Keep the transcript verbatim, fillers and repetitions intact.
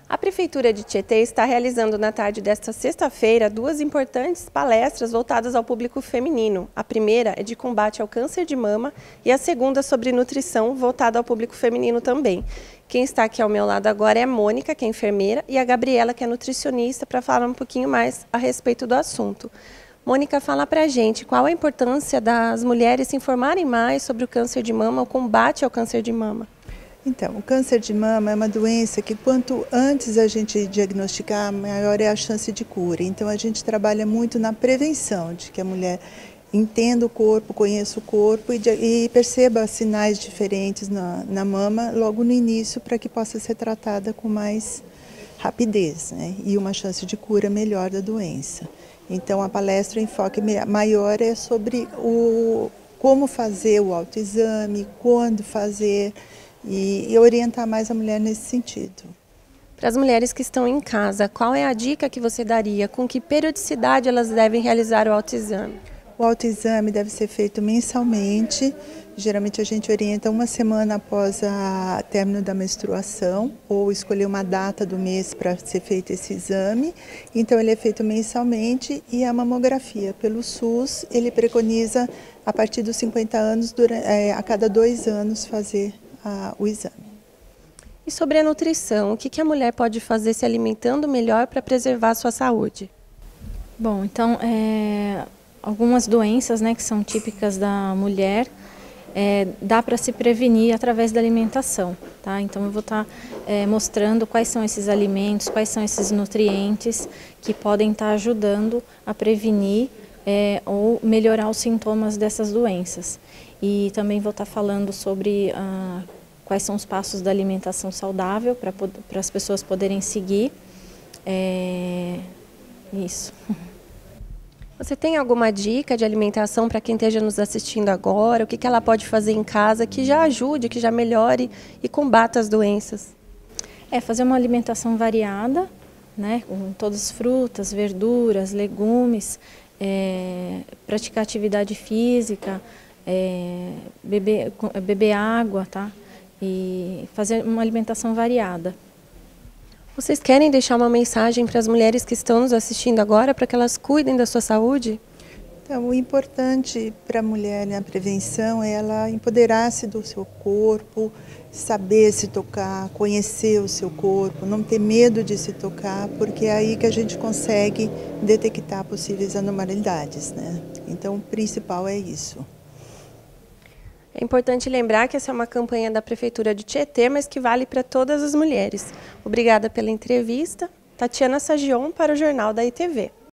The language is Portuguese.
A Prefeitura de Tietê está realizando na tarde desta sexta-feira duas importantes palestras voltadas ao público feminino. A primeira é de combate ao câncer de mama e a segunda sobre nutrição, voltada ao público feminino também. Quem está aqui ao meu lado agora é a Mônica, que é enfermeira, e a Gabriela, que é nutricionista, para falar um pouquinho mais a respeito do assunto. Mônica, fala pra gente qual a importância das mulheres se informarem mais sobre o câncer de mama, o combate ao câncer de mama. Então, o câncer de mama é uma doença que quanto antes a gente diagnosticar, maior é a chance de cura. Então, a gente trabalha muito na prevenção, de que a mulher entenda o corpo, conheça o corpo e, de, e perceba sinais diferentes na, na mama logo no início, para que possa ser tratada com mais rapidez, né? E uma chance de cura melhor da doença. Então, a palestra, o enfoque maior é sobre o, como fazer o autoexame, quando fazer, e, e orientar mais a mulher nesse sentido. Para as mulheres que estão em casa, qual é a dica que você daria? Com que periodicidade elas devem realizar o autoexame? O autoexame deve ser feito mensalmente. Geralmente a gente orienta uma semana após o término da menstruação, ou escolher uma data do mês para ser feito esse exame. Então ele é feito mensalmente, e a mamografia pelo SUS, ele preconiza a partir dos cinquenta anos, durante, é, a cada dois anos fazer a, o exame. E sobre a nutrição, o que, que a mulher pode fazer se alimentando melhor para preservar a sua saúde? Bom, então, é, algumas doenças, né, que são típicas da mulher, É, dá para se prevenir através da alimentação, tá? Então eu vou estar tá, é, mostrando quais são esses alimentos, quais são esses nutrientes que podem estar tá ajudando a prevenir é, ou melhorar os sintomas dessas doenças. E também vou estar tá falando sobre ah, quais são os passos da alimentação saudável para para as pessoas poderem seguir. É, isso. Você tem alguma dica de alimentação para quem esteja nos assistindo agora? O que, que ela pode fazer em casa que já ajude, que já melhore e combata as doenças? É fazer uma alimentação variada, né, com todas as frutas, verduras, legumes, é, praticar atividade física, é, beber, beber água, tá? E fazer uma alimentação variada. Vocês querem deixar uma mensagem para as mulheres que estão nos assistindo agora, para que elas cuidem da sua saúde? Então, o importante para a mulher na prevenção é ela empoderar-se do seu corpo, saber se tocar, conhecer o seu corpo, não ter medo de se tocar, porque é aí que a gente consegue detectar possíveis anormalidades, né? Então, o principal é isso. É importante lembrar que essa é uma campanha da Prefeitura de Tietê, mas que vale para todas as mulheres. Obrigada pela entrevista. Tatiana Sagion para o Jornal da I T V.